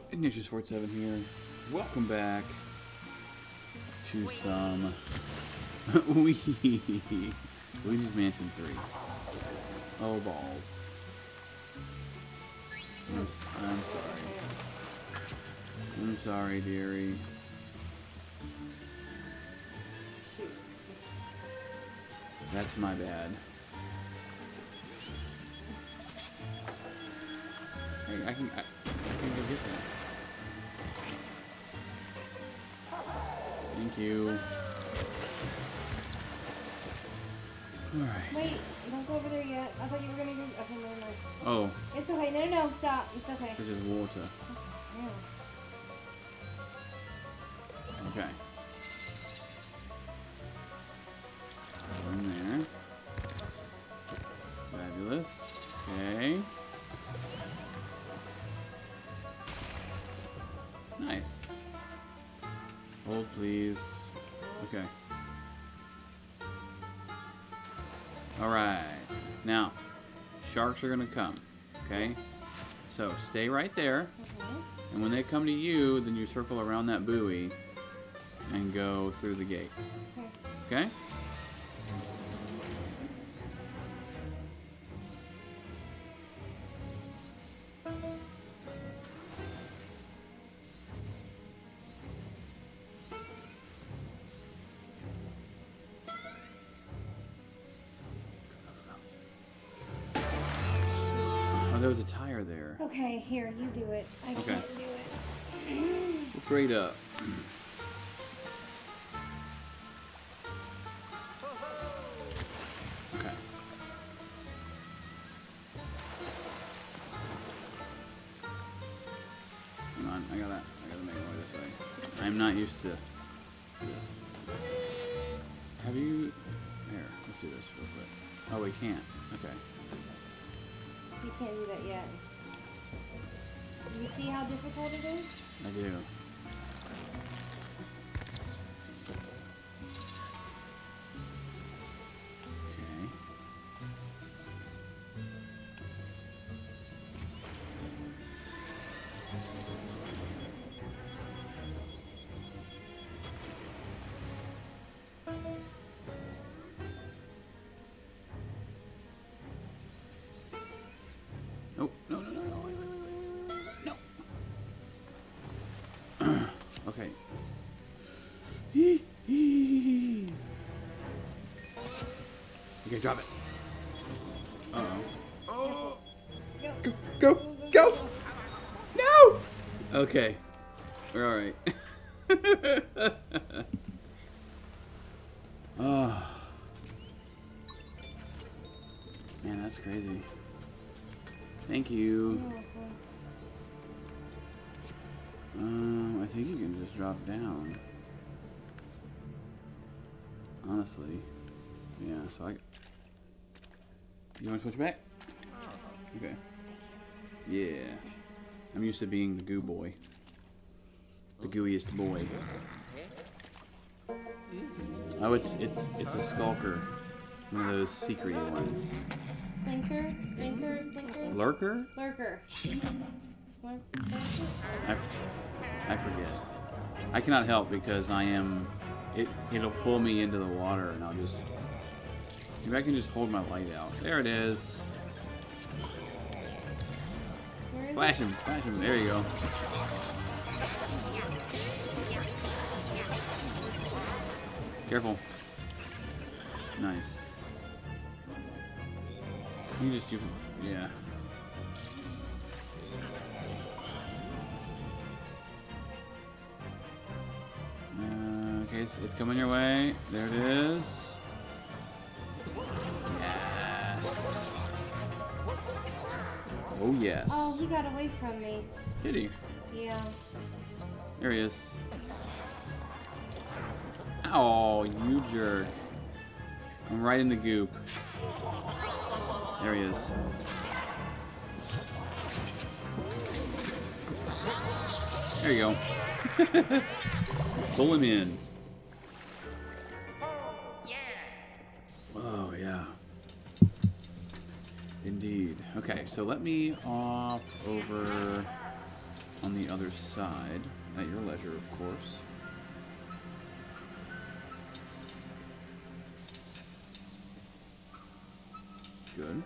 Ignatius47 here. Welcome back to some Luigi's Mansion 3. Oh, balls. I'm sorry. I'm sorry, dearie. That's my bad. Hey, I can go get that. Thank you. Alright. Wait, don't go over there yet. I thought you were gonna go. Okay, never mind. Oh. It's okay. No, stop. It's okay. This is water. Yeah. Okay. In there. Fabulous. Okay. Nice. Hold, please. Okay. Alright. Now, sharks are going to come. Okay? So, stay right there. Okay. And when they come to you, then you circle around that buoy and go through the gate. Okay. Okay? There was a tire there. Okay, here, you do it. I Okay. can't do it. Let's rate up. Okay. Hang on, I gotta make my way this way. I'm not used to this. Have you? Here, let's do this real quick. Oh, we can't. Okay. You can't do that yet. You see how difficult it is? I do. Okay. Nope. No, no, no, no. Wait. No. Okay. Okay, drop it. Uh-oh. Oh. Go. Go. Go. No! Okay. We're alright. Oh. Man, that's crazy. Thank you. I think you can just drop down. Honestly. Yeah, so you want to switch back? Okay. Yeah. I'm used to being the goo boy. The gooeyest boy. Oh, it's a skulker. One of those secrety ones. Slinker? Drinker? Slinker? Lurker? Lurker. I forget. I cannot help because I am... It'll pull me into the water and I'll just... Maybe I can just hold my light out. There it is. Flash him. Flash him. There you go. Careful. Nice. You just... Yeah. Okay, it's coming your way. There it is. Yes. Oh, yes. Oh, he got away from me. Did he? Yeah. There he is. Oh, you jerk. I'm right in the goop. There he is. There you go. Pull him in. Oh, yeah. Indeed. Okay, so let me off over on the other side, at your leisure, of course. Good.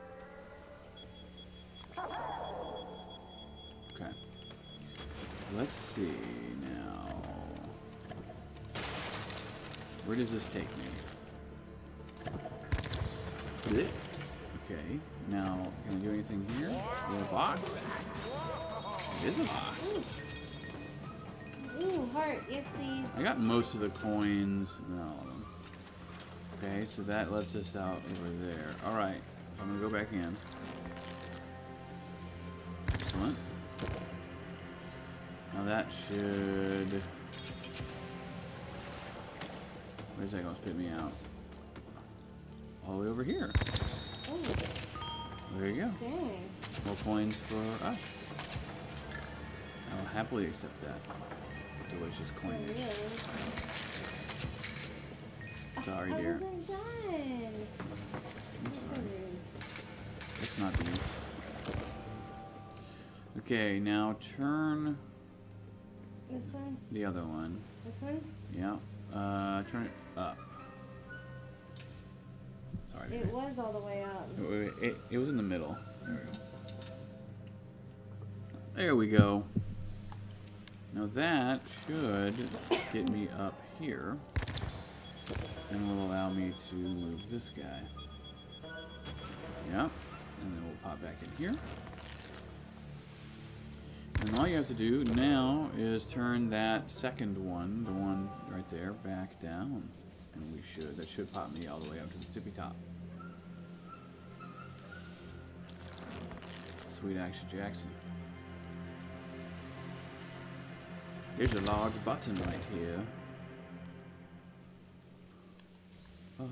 Okay. Let's see now. Where does this take me? Blech. Okay. Now, can I do anything here? Is there a box? It is a box. Ooh, heart. Yes, please. I got most of the coins. No, all of them. Okay, so that lets us out over there. Alright, so I'm going to go back in. Excellent. Now that should... Where's that going to spit me out? All the way over here. Oh. There you go. Dang. More coins for us. I'll happily accept that. Delicious coinage. Oh, really? Sorry, I dear. wasn't done. I'm So sorry. rude. That's not me. Okay, now turn This one? the other one. This one? Yeah. Turn it up. Sorry. It was all the way up. It was in the middle. There we go. There we go. Now that should get me up here. And will allow me to move this guy. Yeah. And then we'll pop back in here. And all you have to do now is turn that second one, the one right there, back down. And that should pop me all the way up to the tippy top. Sweet Action Jackson. There's a large button right here. Do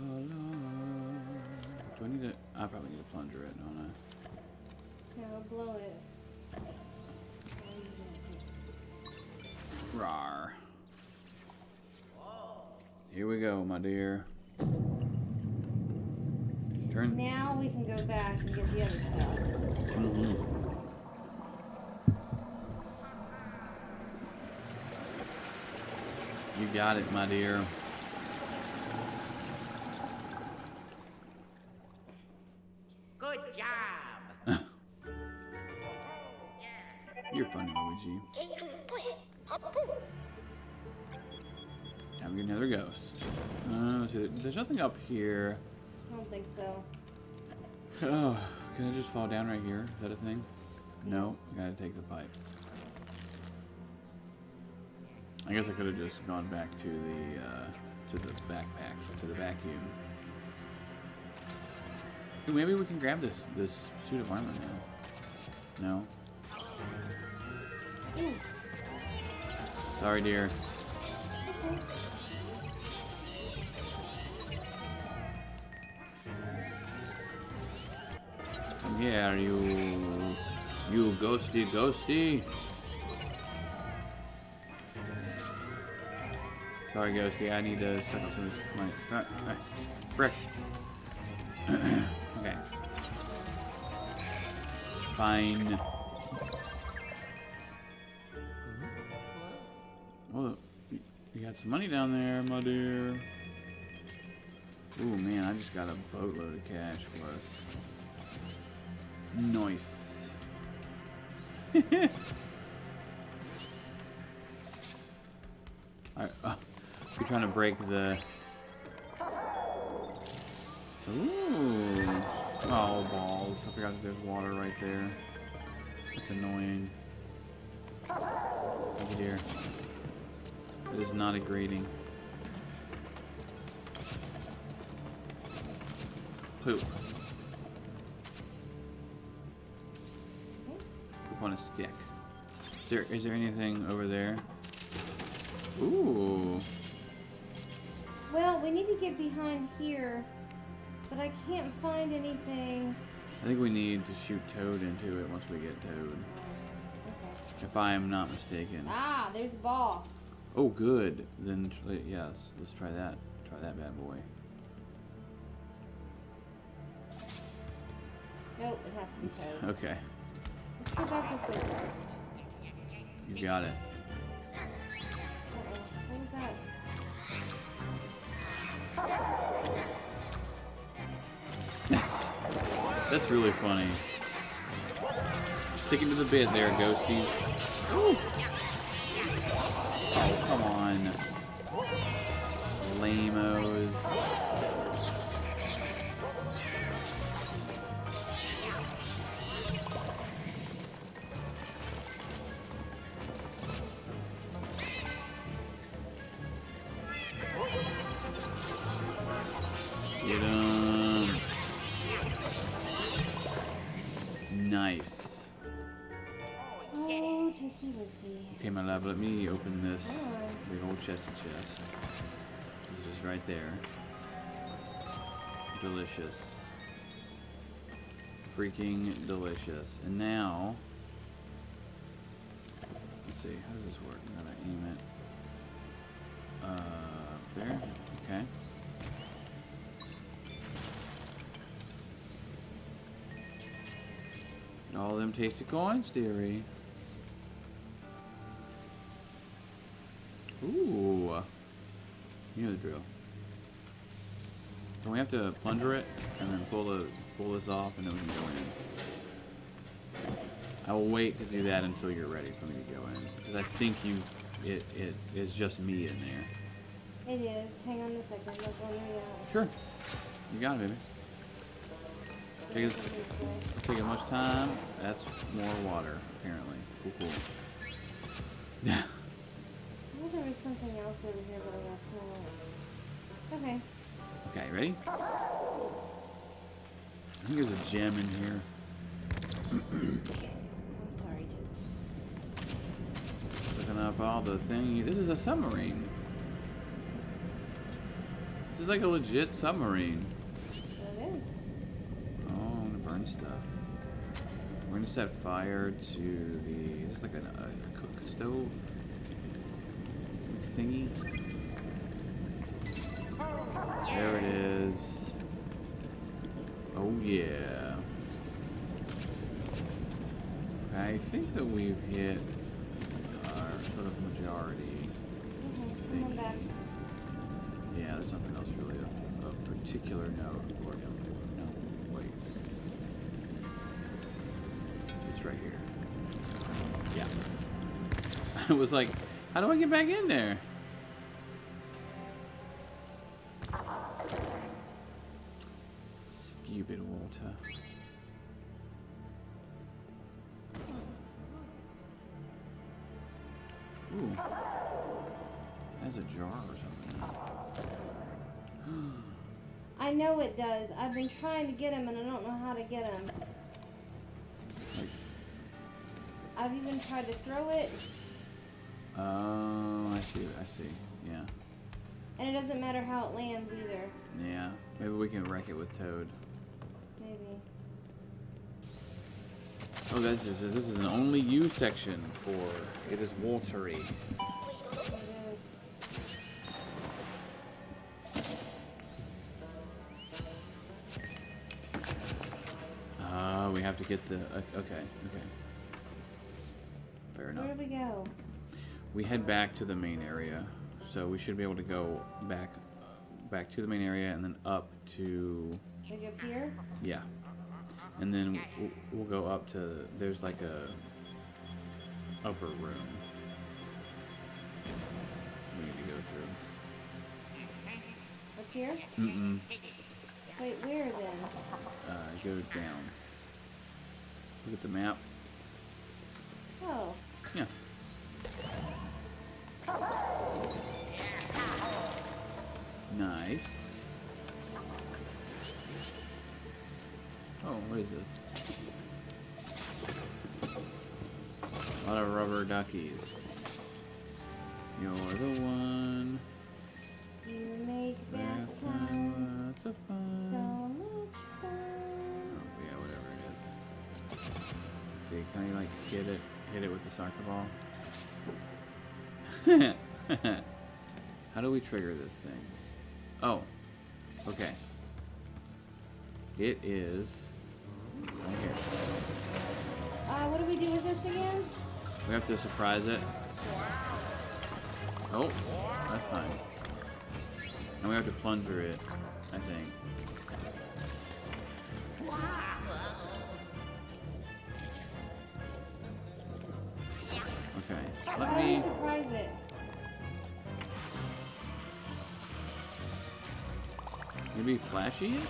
I need to... I probably need to plunger it, don't I? Yeah, I'll blow it. Rawr. Here we go, my dear. Turn. Now we can go back and get the other stuff. Mm-hmm. You got it, my dear. Good job. You're funny, Luigi. Time to get another ghost. Let's see, there's nothing up here. I don't think so. Oh, can I just fall down right here? Is that a thing? No, I gotta take the pipe. I guess I could have just gone back to the backpack, to the vacuum. Ooh, maybe we can grab this suit of armor now. No. Ooh. Sorry, dear. Okay. Yeah, you ghosty. Sorry, ghosty. I need to suck up some of this money. Frick. Okay. Fine. Well, you got some money down there, my dear. Ooh, man, I just got a boatload of cash for us. Nice. You're trying to break the... Ooh. Oh, balls. I forgot that there's water right there. That's annoying. Over here. It is not a grating. Poop. Poop on a stick. Is there anything over there? Ooh. Well, we need to get behind here, but I can't find anything. I think we need to shoot Toad into it once we get Toad. Okay. If I am not mistaken. Ah, there's a ball. Oh, good. Then, yes, let's try that. Try that bad boy. Nope, it has to be Toad. Okay. Let's go back this way first. You got it. What was that? That's really funny. Sticking to the bit there, ghosties. Ooh. Oh, come on. Lamos. Get him. Nice. Oh, Jesse, let's see. Okay, my love, let me open this Alright. big old chesty chest. It's just right there. Delicious. Freaking delicious. And now, let's see, how does this work? I'm gonna aim it there. Okay. All them tasty coins, dearie. Ooh. You know the drill. And we have to plunger it and then pull this off and then we can go in. I will wait to do that until you're ready for me to go in. Because I think it is just me in there. It is. Hang on a second. Look, let me Sure. You got it, baby. Take as much time. That's more water, apparently. Cool, cool. I thought there was something else over here, but I got smell. Okay. Okay, ready? I think there's a gem in here. I'm sorry, Toots. Looking up all the things. This is a submarine. This is like a legit submarine. It is. Oh, I'm gonna burn stuff. We're gonna set fire to the. This is like a cook stove thingy. There it is. Oh yeah. I think that we've hit our sort of majority. Come on back. Yeah, there's nothing else really of particular note. Or no, wait. It's right here. Yeah. I was like, how do I get back in there? Stupid water. Ooh. That's a jar or something. I know it does. I've been trying to get him and I don't know how to get him. Like, I've even tried to throw it. oh, I see. Yeah. And it doesn't matter how it lands either. Yeah. Maybe we can wreck it with Toad. Maybe. Oh, this is an only you section for it is watery. It is. We have to get the okay. Fair enough. Where do we go? We head back to the main area, so we should be able to go back to the main area and then up to. Like up here? Yeah. And then we'll go up to, there's like a upper room we need to go through. Up here? Mm-mm. Wait, where then? Go down. Look at the map. Oh. Yeah. Nice. Oh, what is this? A lot of rubber duckies. You're the one. You make That's bath time lots of so fun. much fun. Oh, yeah, whatever it is. Let's see, can I like hit it with the soccer ball? How do we trigger this thing? Oh, okay. It is right here. What do we do with this again? We have to surprise it. Oh, that's fine. And we have to plunger it, I think. Okay, let How do we me... surprise it? Maybe flashy it?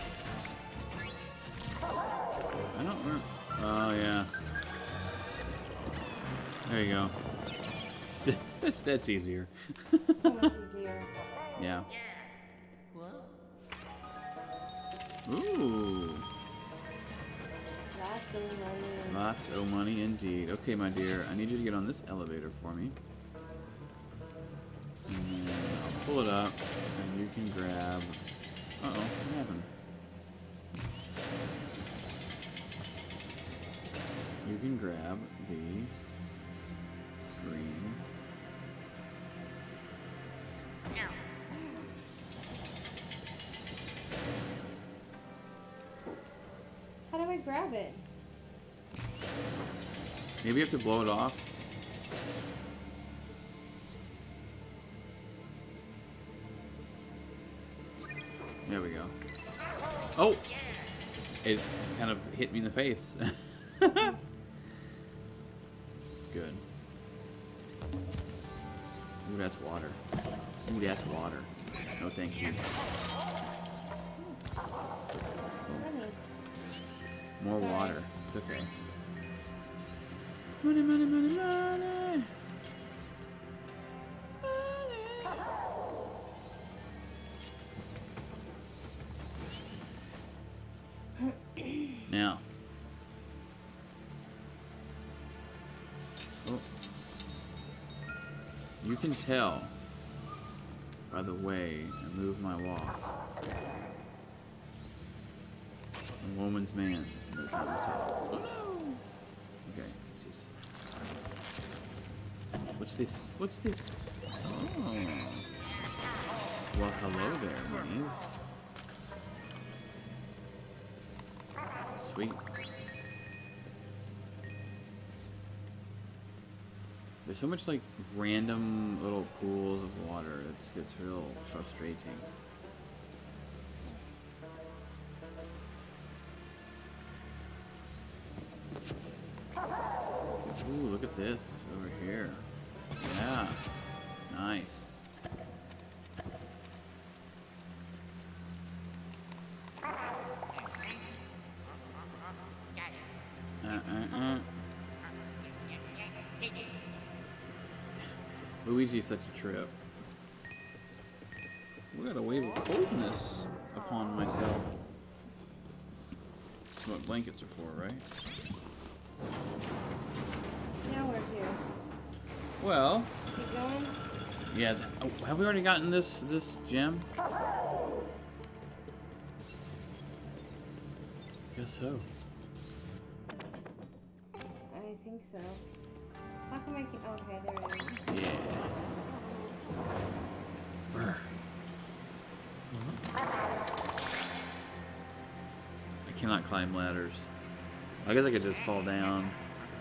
I don't remember. Oh, yeah. There you go. That's easier. So much easier. Yeah. Ooh. Lots of money. Lots of money indeed. Okay, my dear. I need you to get on this elevator for me. And then I'll pull it up, and you can grab... Uh-oh, what happened? You can grab the green. How do I grab it? Maybe you have to blow it off. There we go. Oh! It kind of hit me in the face. Good. Ooh, that's water. Ooh, that's water. No, thank you. Money. More water. It's okay. Money, money, money, money. Now. Oh. You can tell by the way I move my walk. A woman's man knows how to tell. Oh no! Okay, what's this? What's this? What's this? Oh. Well, hello there, bunnies. Sweet. There's so much like random little pools of water. It gets real frustrating. Ooh, look at this over here. Yeah. Nice. Luigi's such a trip. We got a wave of coldness upon myself. That's what blankets are for, right? Now where to? Well, Keep going? yes. Oh, have we already gotten this gem? Guess so. I think so. How come I can't? Okay, there it is. Yeah. Brr. I cannot climb ladders. I guess I could just fall down.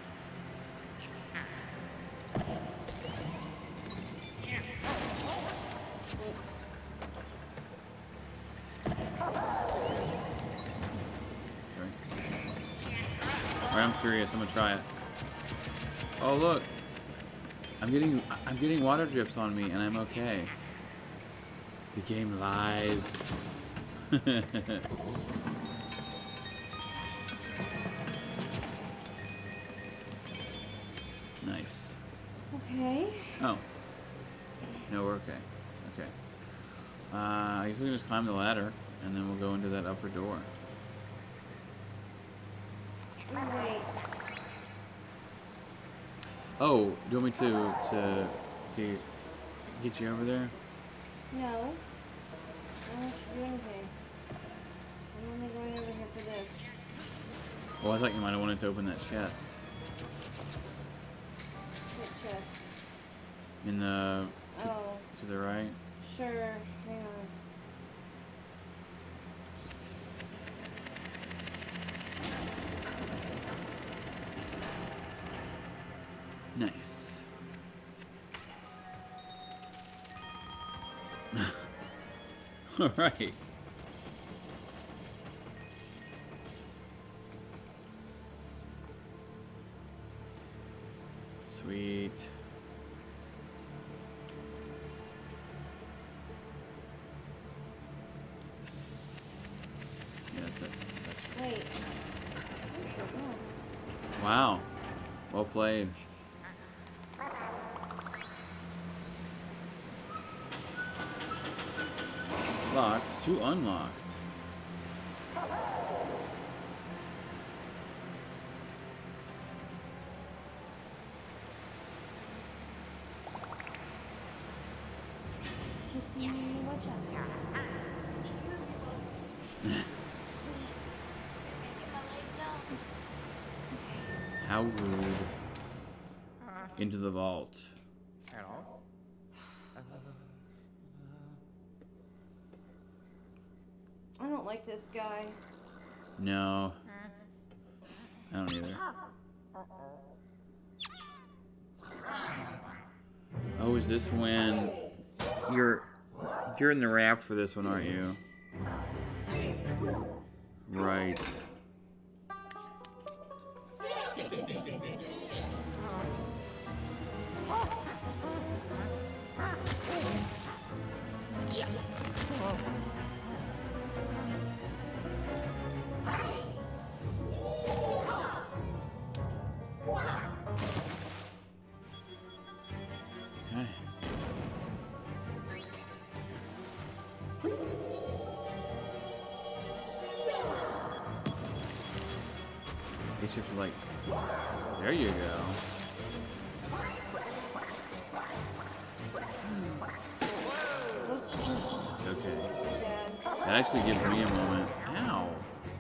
Alright, I'm curious. I'm gonna try it. Oh look, I'm getting water drips on me, and I'm okay. The game lies. Nice. Okay. Oh. No, we're okay. Okay. I guess we can just climb the ladder, and then we'll go into that upper door. Oh, wait. Oh, do you want me to get you over there? No. I don't want you to do anything. I'm only going over here for this. Oh, I thought you might have wanted to open that chest. What chest? In the... Oh. To the right? Sure. Hang on. Nice. All right. Sweet. Yeah, that's it. Wait. Wow. Well played. Locked to unlocked. Tootsie, watch out. How rude. Into the vault. Hello? I don't like this guy. No. I don't either. Oh, is this when you're in the raft for this one, aren't you? Right. Okay. It's just like, there you go. It's okay. That actually gives me a moment. Ow.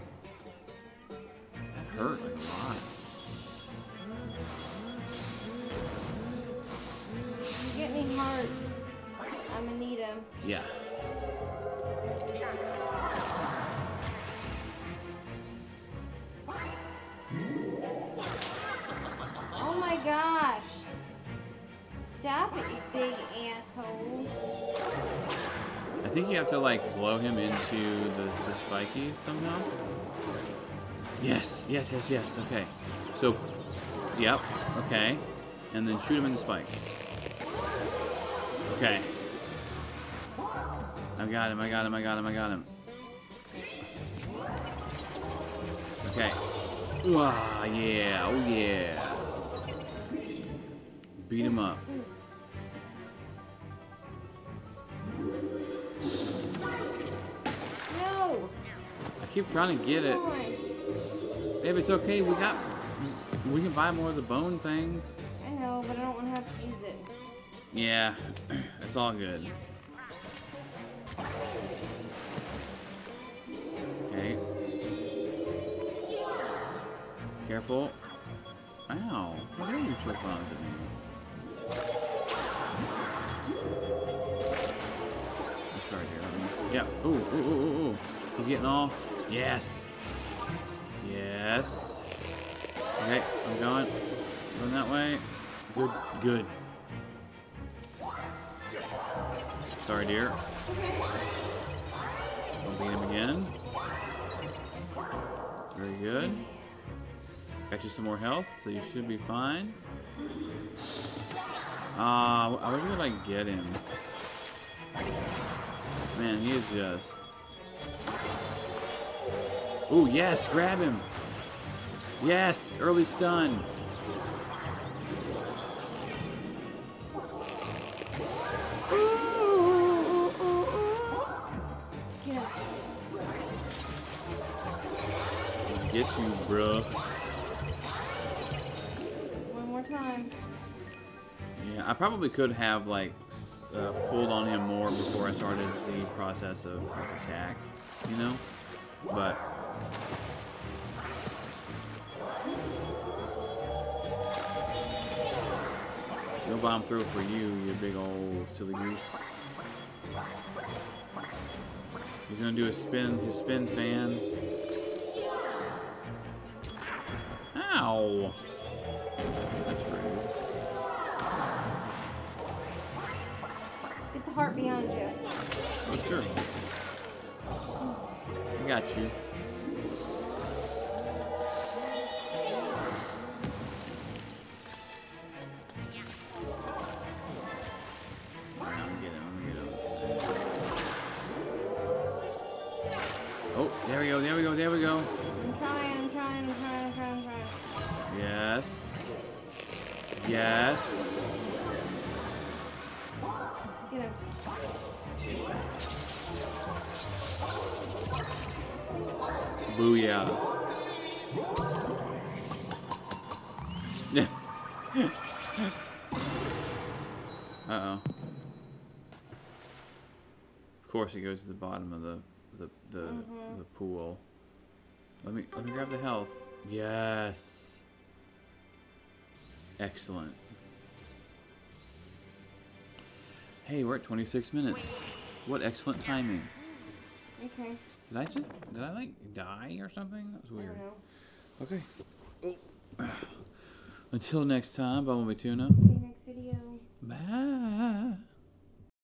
That hurt like a lot. You get any hearts? I'm gonna need them. Yeah. Oh my gosh. Stop it, you big asshole. I think you have to like blow him into the spiky somehow. Yes, yes, yes, yes. Okay. So, yep. Okay. And then shoot him in the spike. Okay. I got him. I got him. I got him. I got him. Okay. Ah, yeah. Oh yeah. Beat him up. No. I keep trying to get it. Come on. Babe, it's okay. We can buy more of the bone things. I know, but I don't want to have to use it. Yeah, it's all good. Okay. Careful. Ow. How dare you choke on to me? I'm sorry, dear. Yeah. Ooh, ooh, ooh, ooh, ooh. He's getting off. Yes. Yes. Okay, I'm going. Going that way. Good, good. Sorry, dear. Don't beat him again. Very good. Got you some more health, so you should be fine. I wish we could like get him. Man, he is just. Ooh, yes, grab him. Yes, early stun. Get you, bruh. One more time. Yeah, I probably could have like pulled on him more before I started the process of attack, you know? But no bomb throw for you, you big old silly goose. He's gonna do his spin fan. Ow! That's rude. behind you. Oh, sure. I got you. Oh, there we go, there we go, there we go. I'm trying. Yes. Yes. Get him. Booyah. Uh-oh. Of course it goes to the bottom of the pool. Let me grab the health. Yes. Excellent. Hey, we're at 26 minutes. What excellent timing. Okay. Did I like die or something? That was weird. I don't know. Okay. Oh. Until next time, Bumblebee Tuna. See you next time.